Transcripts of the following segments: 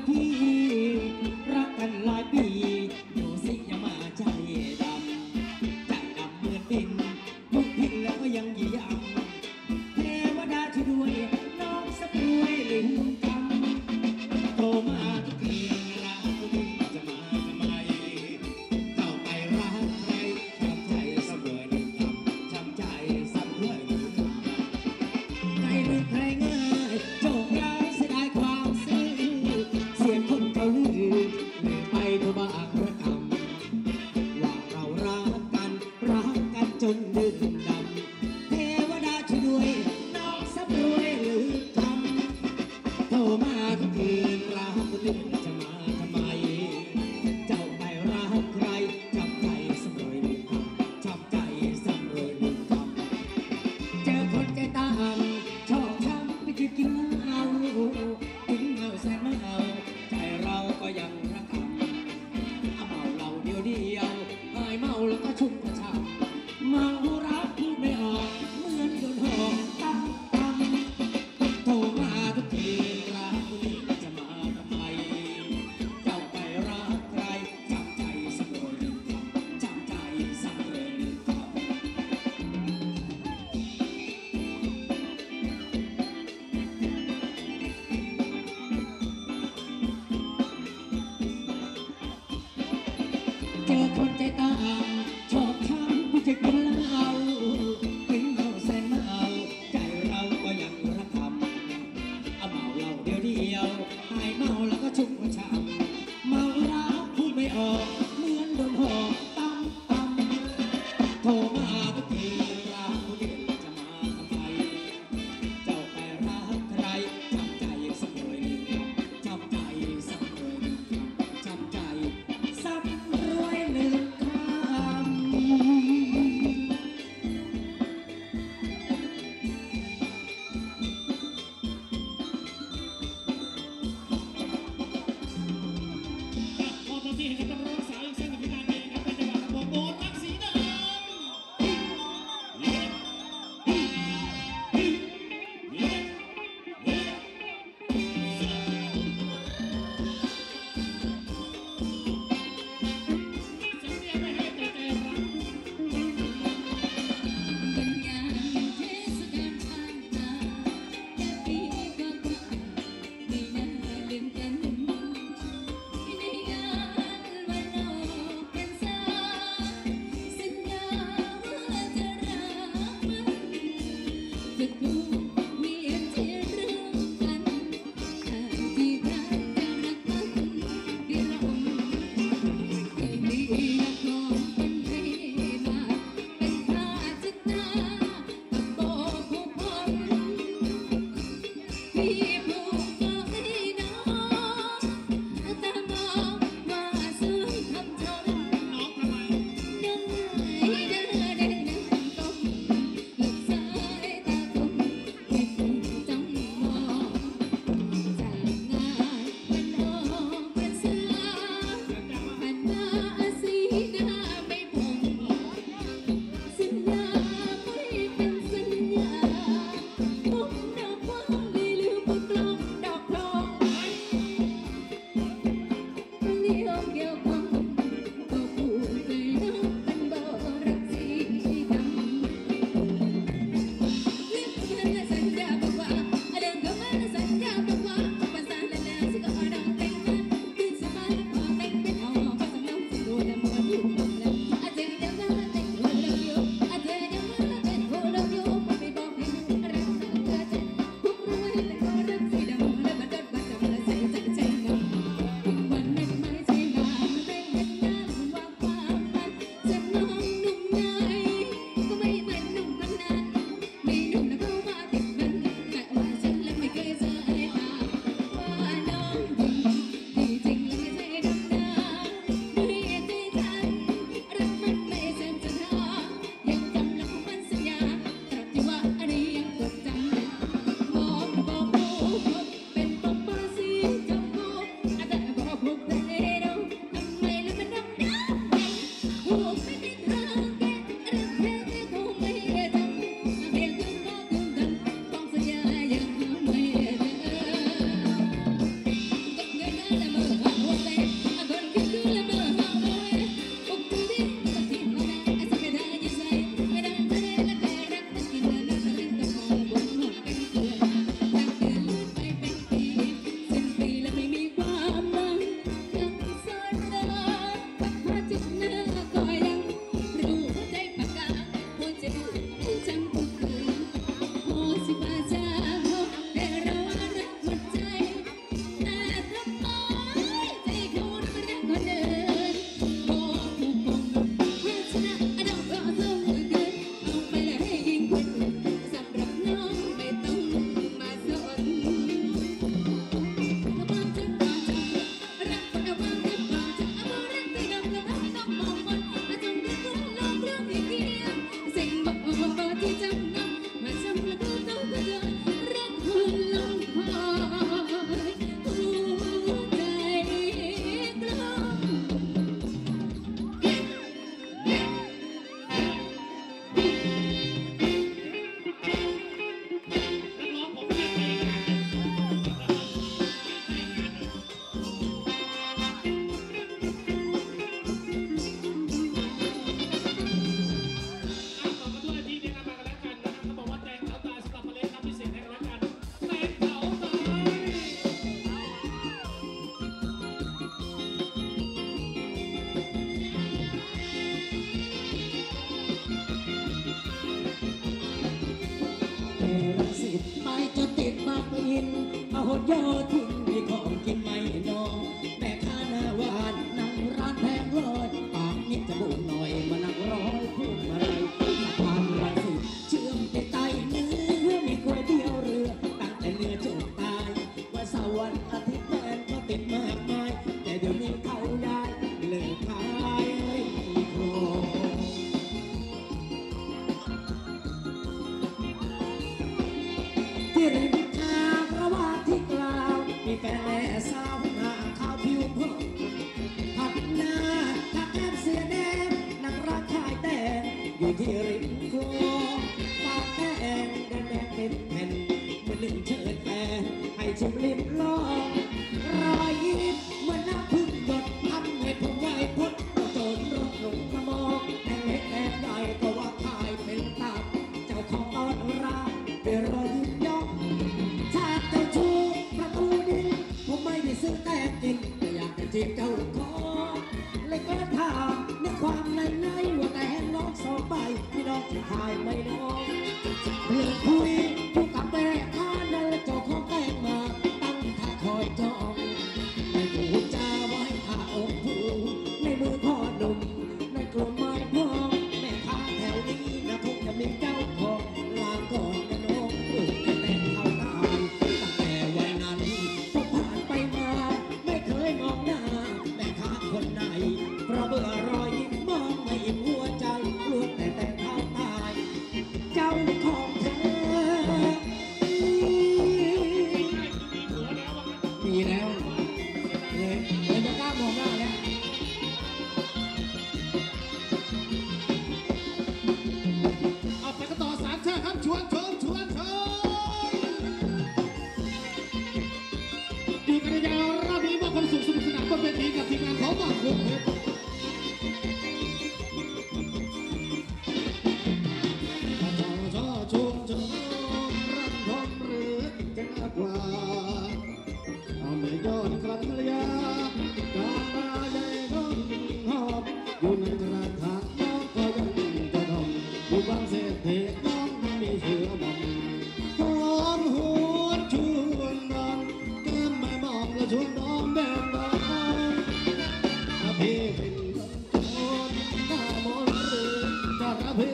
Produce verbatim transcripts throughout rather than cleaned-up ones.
พี่รักกันหลายปีดูสิอย่ามาใจดำใจดำเหมือนดินยุคพินแล้วก็ยังยี่ยำเทวดาช่วยด้วยน้องสักรวยลืมกำโทรมาทุกทีรักทุกทีจะมาทำไมเข้าไปรักใครทำใจเสมอหนึ่งคำทำใจซ้ำด้วยหนึ่งคำใครลืมใครง่ายโจกร้ายเสียดายความซื่อเสียงคนเขาลือลืมไปเพราะบางระคำว่าเรารักกันรักกันจนดื่มดำเทวดาช่วยด้วยน้องสับรวยลืมคำโทรมาทุกคืนรักคนอื่นจะมาทำไมเจ้าไปรักใครจำใจสำรวยหนึ่งคำจำใจสำรวยหนึ่งคำเจอคนใจตามชอบช้ำไปคือกินเหล้าถึงเมาแสนเมาใจเราก็ยังรักคำเอาเมาเราเดียวเดียวหายเมาแล้วก็ชุ่มกระชำเมารักพูดไม่ออกเหมือนโดนหอกตั้งตั้งโทรมาทุกทีรักคนนี้จะมาทำไมเจ้าไปรักใครจำใจสำรวยหนึ่งคำจำใจสำรวยหนึ่งคำเจอคนใจตามชอบช้ำผู้จะกินเหล้าถึงเมาแสนเมาใจเราก็ยังรักคำเอาเมาเราเดียวเดียวหายเมาแล้วก็ชุ่มกระชำเมารักพูดไม่ออกเหมือนโดนหอกตั้มตั้มโทรมาทุกทีรักคนอื่นจะมาทำไมเจ้าไปรักใครจำใจสำรวยหนึ่งคำจำใจสำรวยหนึ่งคำจำใจสำรวยหนึ่งคำขอินมาหดโยทินมีของกินไม่น้องแม่ค้าหน้าหวานนั่งร้านแพงลอยปากนิดจะบุกหน่อยมานั่งร้อยพุ่งอะไรสะพานรังสิตเชื่อมติดไตเนื้อมีก๋วยเตี๋ยวเรือตั้งแต่เนื้อจนตายวันเสาร์วันอาทิตย์แฟนเขาติดมากมายแต่เดี๋ยวนี้เขาได้เลิกขายริมคลองที่ริมทางระหว่างที่กล่าวมีแฟนแม่สาวหน้าขาวผิวพองผัดหน้าทักแก้มเสื้อแดงนักรักขายแต่อยู่ที่ริมคลองปากแดงแดงแดงเป็นแผ่นเหมือนลืมเชิญแฟนให้ชิมริมลองรอยยิ้มเหมือนน้ำพึ่งหยดทำให้ผมไหวพดโจรรถลงมามองแดงเล็กแดงใหญ่ก็ว่าขายเป็นตับเจ้าของต้นรักเป็นรอยยิ้มย่องชาติเจ้าชู้ประตูดินผมไม่ได้ซื้อแต่กินแต่อยากจะจีบเจ้าของเลยก็ถามในความในในว่าแต่น้องสองใบพี่น้องจะทายไม่น้องเรื่องคุยอยู่กับแม่ค้านั่นและเจ้าของแต่งมาตั้งท่าคอยจองไม่ถูกจ้าไว้ท่าอกผู้ในมือพ่อหนุ่มในกลุ่มไม้พองแม่ค้าแถวนี้นะพวกจะมีเจ้าของลาก่อนนะน้องเออแต่เขาตายตั้งแต่วันนั้นผมผ่านไปมาไม่เคยมองหน้าแม่ค้าคนไหนเพราะเบื่อรอยยิ้มมองไม่อิ่มหัวใจล้วนแต่แต่เขาตายเจ้าของเธอมีแล้วเลยเลยจะกล้ามองหน้าแล้วเอาไปกันต่อสามชาติครับชวนชมชวนชมอยู่กันยาวรอบนี้มอบความสุขสนุกสนานบนเวทีกับทีมงานของบางคนเพชรชอชมชมรันทมหรือจะน่ากว่าเอาไม่ยอดกลับภรรยากาบาใหญ่น้องหอบอยู่ในกระถางน้องก็ยังจะดมอยู่บางเศษเทน้องมีเชื่อมองหอมหัวชวนนอนแก้มไม่มองและชวนน้องแดงดองพี่เป็นคนหน้ามนหรือจะรับพี่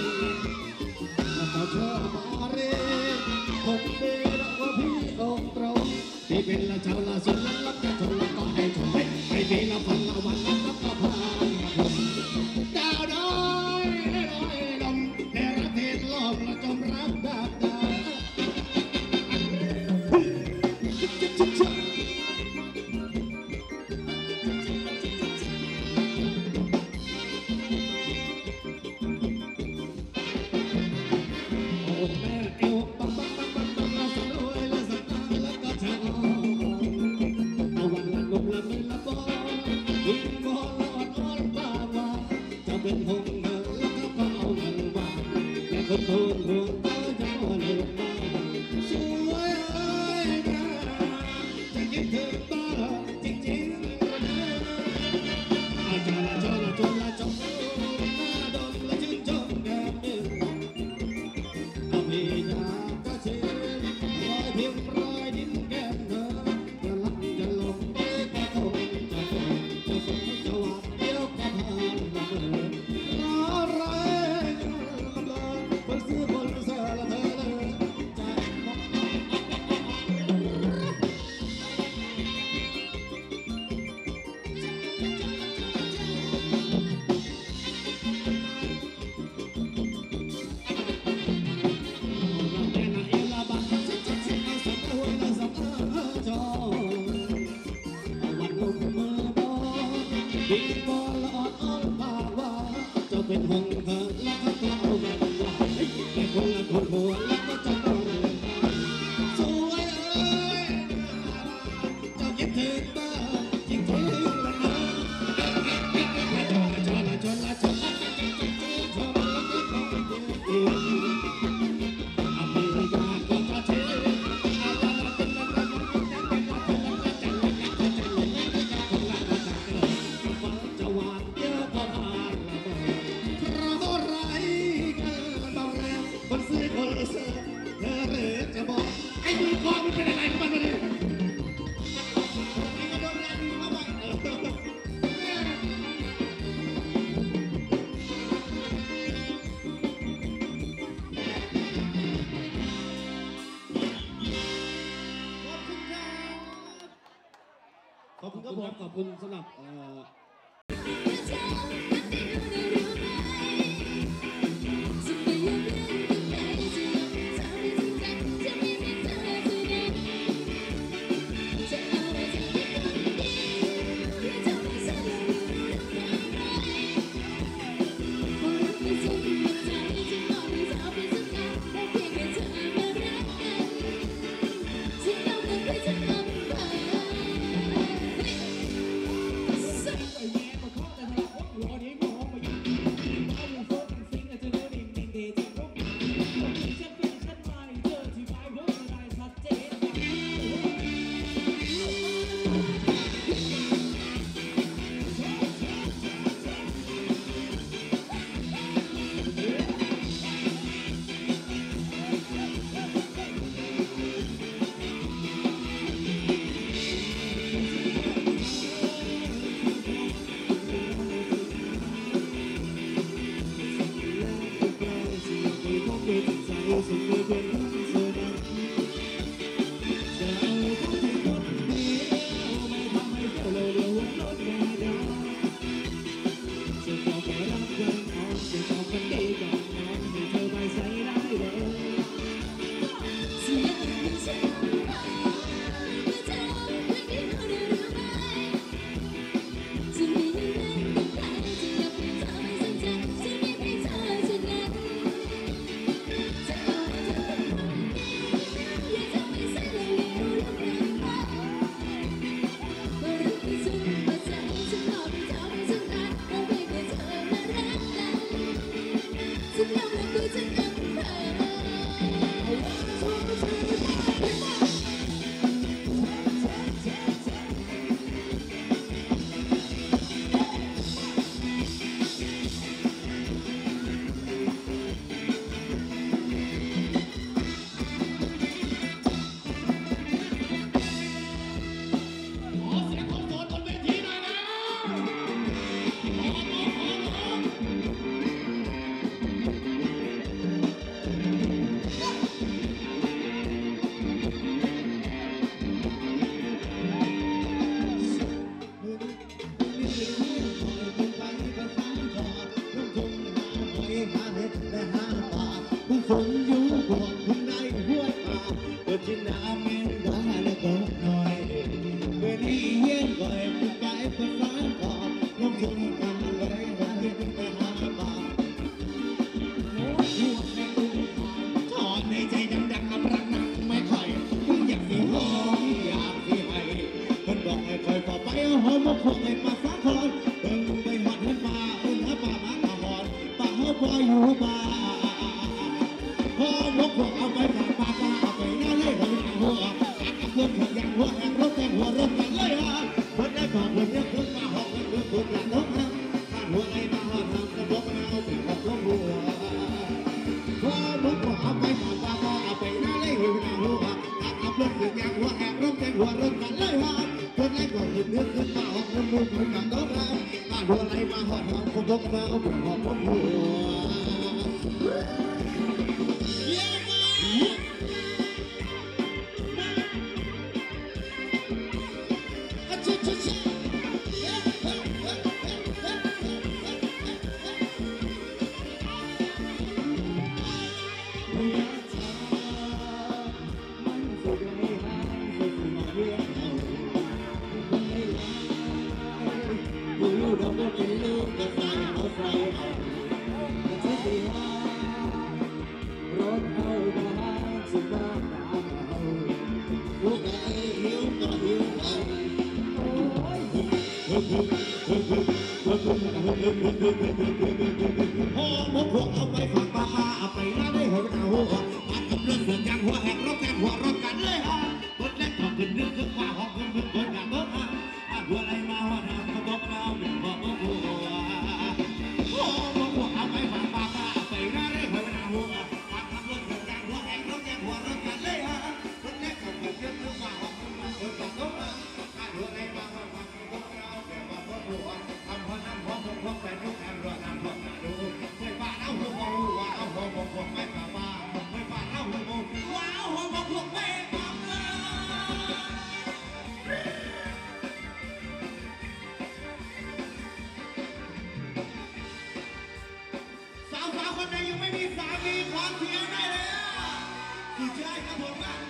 แล้วก็ชอบมาเรียนผมเดียวก็พี่องค์ตรงที่เป็นละเจ้าละสุดละลับจะชนละก็ให้ชมให้พี่ละพันละวันละก็ก็พาดาวน้อยน้อยลมแต่รักเทศลมละจมรักดาบดาโอ้แม่เอวปังปังปังปังปังละสลวยละสักนาละก็ชอบเอาวันละนุ่มละไม่ละบอวิ่งบอลละอ่อนอ่อนบ้าว่าจะเป็นหงเหินแล้วก็ก็เอาเงินว่าและคนทูลรวมก็จะมาเลือกมาสวยเอ้ยนะจะคิดถึงบ้าจริงๆนะอาจารย์ละจอละจนละจงหน้าดมละชื่นชมแก้มเดือดเอาไม่อยากจะเชื่อรอยพิมพ์รอยดินแก้มเธอจะลังจะลงไปก็คงจะคงจะคงจะหวาดเดียวก็ผ่านละเมออะไรละเมอคนซื้อคนเสียละเธอเลยใจบินบอลละอ่อนอ่อนปากว่าจะเป็นหงเธอแล้วก็จะเอาเงินว่าแต่คนละคนหัวแล้วก็จะต้องเงินสวยเอ้ยเจ้าคิดถึงบ้าจริงๆละนะละจอละจอละจอละจอชมแล้วก็ต้องเดือดอีกอเมริกาก็จะเทอาจารย์เป็นละละละละละละละจันละละจันละละละคนละละจันเลยจะหวานเยอะก็ผ่านละเมอเพราะไรกันเบาแรงคนซื้อคนเสิร์ฟเธอหรือจะบอกไอ้มือคอมันเป็นคุณครับผมขอบคุณสำหรับเอ่อ ฝนอยู่บวกทุ่งในหัวป่าเปิดที่น้ำเมียนดาและตกหน่อยเมื่อนี้เฮียนก่อยผู้ไปภาษาก่อนลงทุนกันไว้ไว้ไปหาป่าโอ้ยหัวแม่ตุ้งถอนในใจดังๆกับรักนักไม่ค่อยมึงอยากสิหอมอยากสิให้เพิ่นบอกให้คอยพอไปเอาหอมมาพวกให้ภาษาคอนเบิ่งไปหอดเห็นป่าเอิ้นหาป่ามาตาหอนป่าเฮาบ่อยู่ป่าพอนกพวกเอาไปฝากปากาเอาไปน่าเล่หัวหน้าหัวตักกับเพื่อนเพื่อนอย่างหัวแหงรถแทงหัวรถกันเลยฮะเพื่อนได้บอกเพื่อนเนี่ยเพื่อนมาหอกเพื่อนเพื่อนถูกหลังนกฮะข้าหัวไอ้มาหอดทำกระบอกมาเอาไปหอกลงหัวพอนกพวกเอาไปฝากปากาเอาไปน่าเล่หัวหน้าหัวตักกับเพื่อนเพื่อนอย่างหัวแหงรถแทงหัวรถกันเลยฮะเพื่อนได้บอกเพื่อนเนี่ยเพื่อนมาหอกลงหัวถูกหลังนกฮะข้าหัวไอ้มาหอดทำกระบอกมาเอาไปหอกลงหัวพอมกพวกเอาไปฝากปลาปลาเอาไปน่าได้หัวหน้าหัวตัดกับเรื่องเสือกยางหัวแหกรถแกงหัวรถกันเลยฮะรถเล็กของขึ้นเรื่องขึ้นว่าหอกขึ้นขึ้นคนอย่างรถฮะหัวอะไรมาหัวหน้าเขาบอกเราเป็นหัวหัวหัวพอมกพวกเอาไปฝากปลาปลาเอาไปน่าได้หัวหน้าหัวตัดกับเรื่องเสือกยางหัวแหกรถแกงหัวรถกันเลยฮะรถเล็กของขึ้นเรื่องขึ้นว่าหอกขึ้นขึ้นคนอย่างรถฮะหัวอะไรมาหัวหน้าเขาบอกเราเป็นหัวหัวหัวทำหัวน้ำหัวหัวหัวไปทุกแห่งรถน้ำหัวคนไหนยังไม่มีสามีขอเสียงได้เลยอ่ะสุดยอดครับผมอ่ะ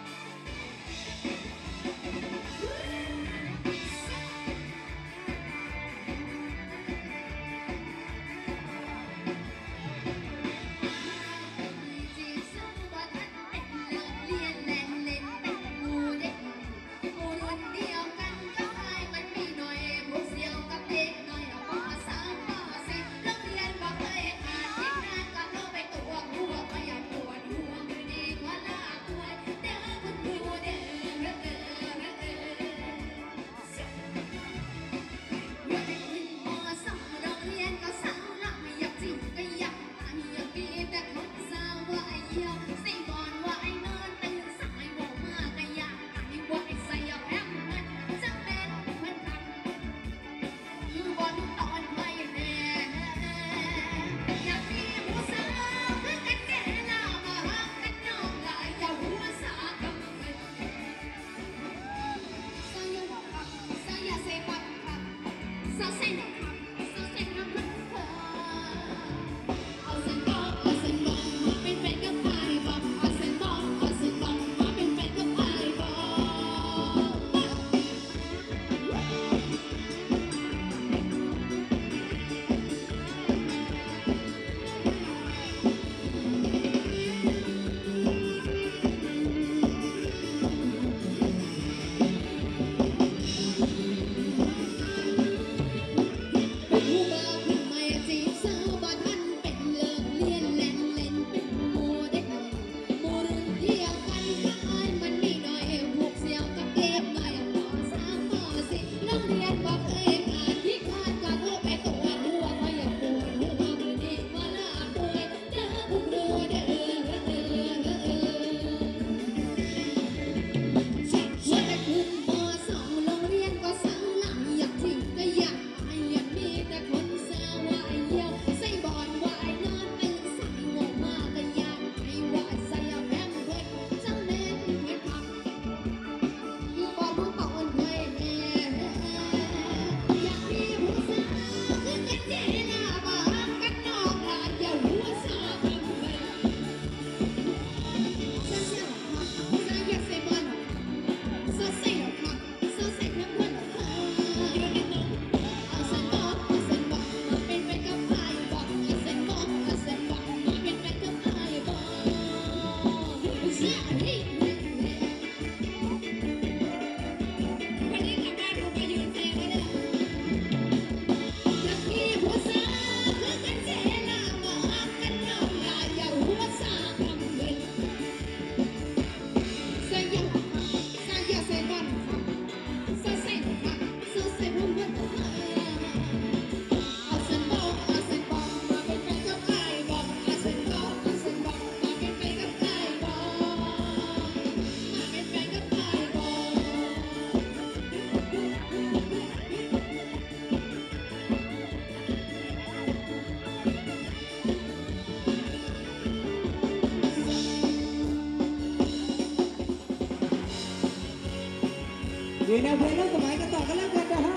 อยู่ในเพลงร่วมสมัยกันต่อกันแล้วกันนะฮะ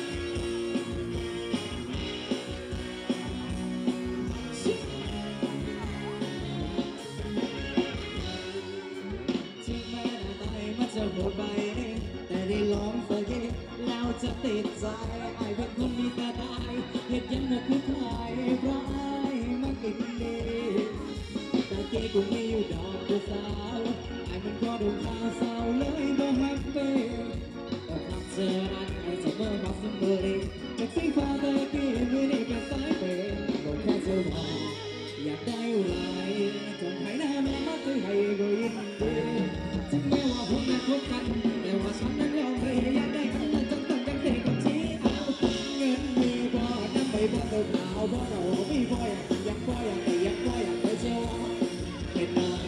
ถึงแม้หน้าตายมันจะโหดไปแต่ได้ลองสักทีแล้วจะติดใจไอ้เป็นคนมีแต่ได้เหตุยังมาคือใครร้ายมันกินดีแต่เก๋กูไม่อยู่ดอกกูสาวไอ้มันก็ดูข่าวเศร้าเลยบ่แฮปปี้เจอรันไอ้เสมอมาสมบูรณ์จากสีฟ้าตะกี้มือนี่เป็นสายเป็นบอกแค่เธอบอกอยากได้อะไรจงให้หน้าแม่มาซื้อให้ก็ยินดีถึงแม้ว่าผมไม่คบกันแต่ว่าฉันนั้นยอมเลยอยากได้กันนั้นจนต้องยังเด็กกับชี้เอาเงินมีบ่น้ำใบบ่เติมเอาบ่เราไม่บ่อยอยากบ่อยอยากแต่อยากบ่อยอยากไปเชียวเป็นน้อง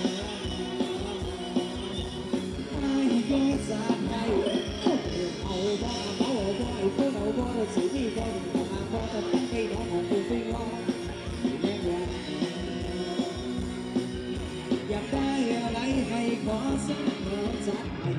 ไอ้ก็จะให้เอาบ่เอาบ่ไอ้คนเอาบ่เราสิมีบ่หนึ่งมาพอแต่ต้องให้น้องของกูไปรอแม่ยังอยากได้อะไรให้ขอสักหน่อยจัดให้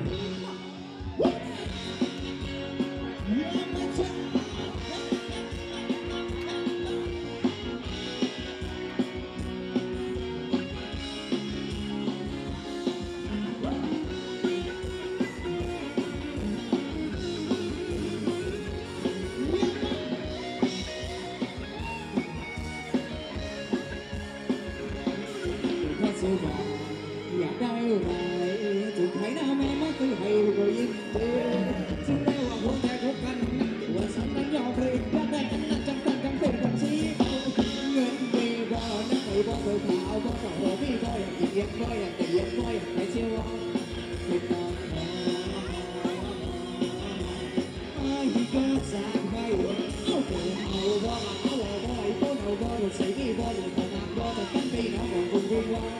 เกิดจากไม่เอาเกิดเอาบ่เอาบ่บ่ไอ้ต้นเอาบ่ใส่ไม่บ่เลยประมาณบ่จะกันไปน้องของคุณวิ่งว่า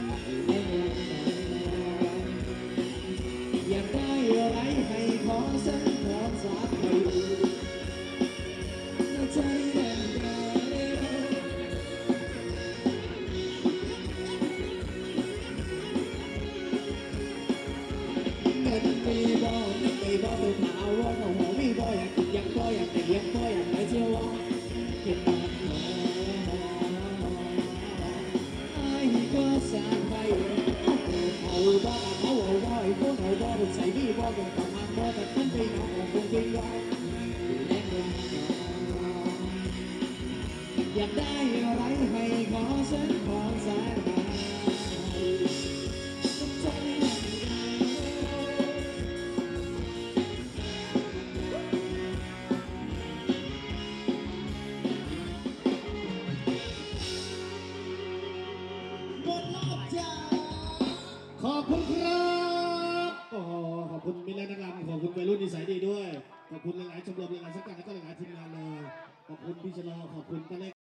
อยากได้อะไรให้ขอสักขอสักให้ใจแน่นแน่เงินมีบ่ไม่มีบ่ตัวขาวว่าหัวมีบ่อยากกินอยากบ่อยากแต่เลี้ยงบ่อยากไปเที่ยวว่ากินตามหัวไอ้ก็สร้างไปเอาบ่เอาเอาบ่ไอ้พวกเอาบ่ใส่มีบ่เป็นประมาณบ่แต่ต้นปีน้องของคุณวิ่งว่าอยากได้อะไรให้ขอฉันขอสายตาใจหมดรอบจ้าขอบคุณครับโอ้โหขอบคุณมิตรและนักรำขอบคุณวัยรุ่นนิสัยดีด้วยขอบคุณหลายๆชมรมหลายๆสังกัดและก็หลายๆทีมงานเลยขอบคุณพี่ชะลอขอบคุณป้าเล็ก